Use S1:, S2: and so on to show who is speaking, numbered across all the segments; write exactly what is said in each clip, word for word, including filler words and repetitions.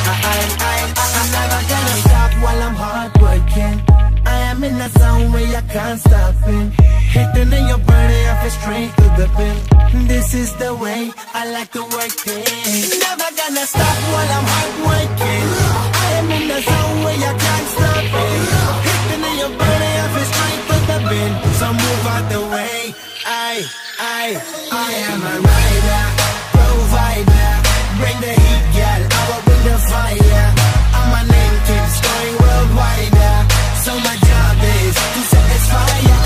S1: I'm never gonna stop while I'm hard working. I am in a zone where I can't stop it. Hitting in your body, I feel straight to the pin. This is the way I like to work it. Never gonna stop while I'm hard working. I am in a zone where I can't stop it. Hitting in your body, I feel straight to the pin. So move out the way. I, I, I am a rider, provider. Bring the heat, girl, I will bring the fire. And my name keeps going worldwide. So my job is to satisfy ya.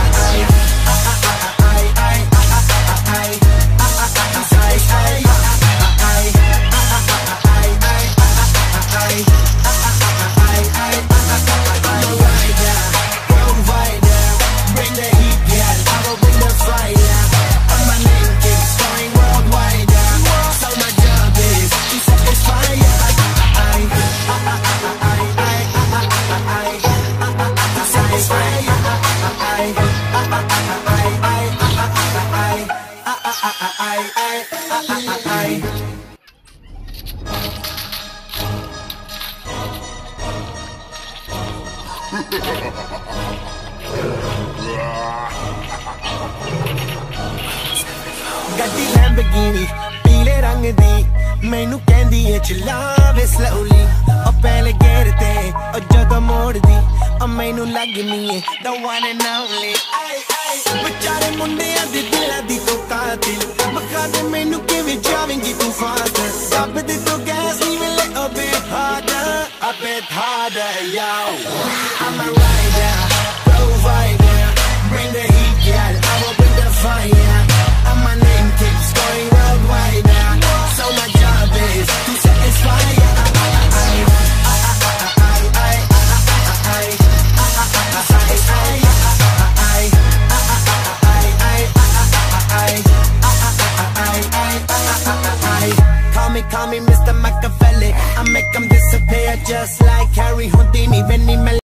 S1: ਗੱਡੀ Lamborghini ਪੀਲੇ ਰੰਗ ਦੀ ਮੈਨੂੰ ਕਹਿੰਦੀ ਏ ਚਲਾਵੇ slowly ਉਹ ਪਹਿਲੇ ਗੇਰ ਤੇ ਉਹ ਜਦੋਂ ਮੋੜਦੀ ਉਹ ਮੈਨੂੰ ਲੱਗਨੀ ਏ the one and only ਵਿਚਾਰੇ ਮੁੰਡਿਆਂ ਦੇ ਦਿਲਾਂ ਦੀ ਤੂੰ ਕਾਤਿਲ ਮਖਾ ਦੇ ਮੈਨੂੰ ਕਿਵੇਂ ਜਾਵੇਂਗੀ ਤੂੰ ਫਾਸਟ ਦੱਬ ਦੇ ਤੂੰ ਗੈਸ ਨਹੀਂ ਮਿਲੇ a bit harder a bit harder yo I'm a rider provider bring the heat girl I will bring the fire and my name keeps going worldwide so my job is to satisfy ya Call me, call me Mister Machiavelli I make them disappear just like Harry Houdini.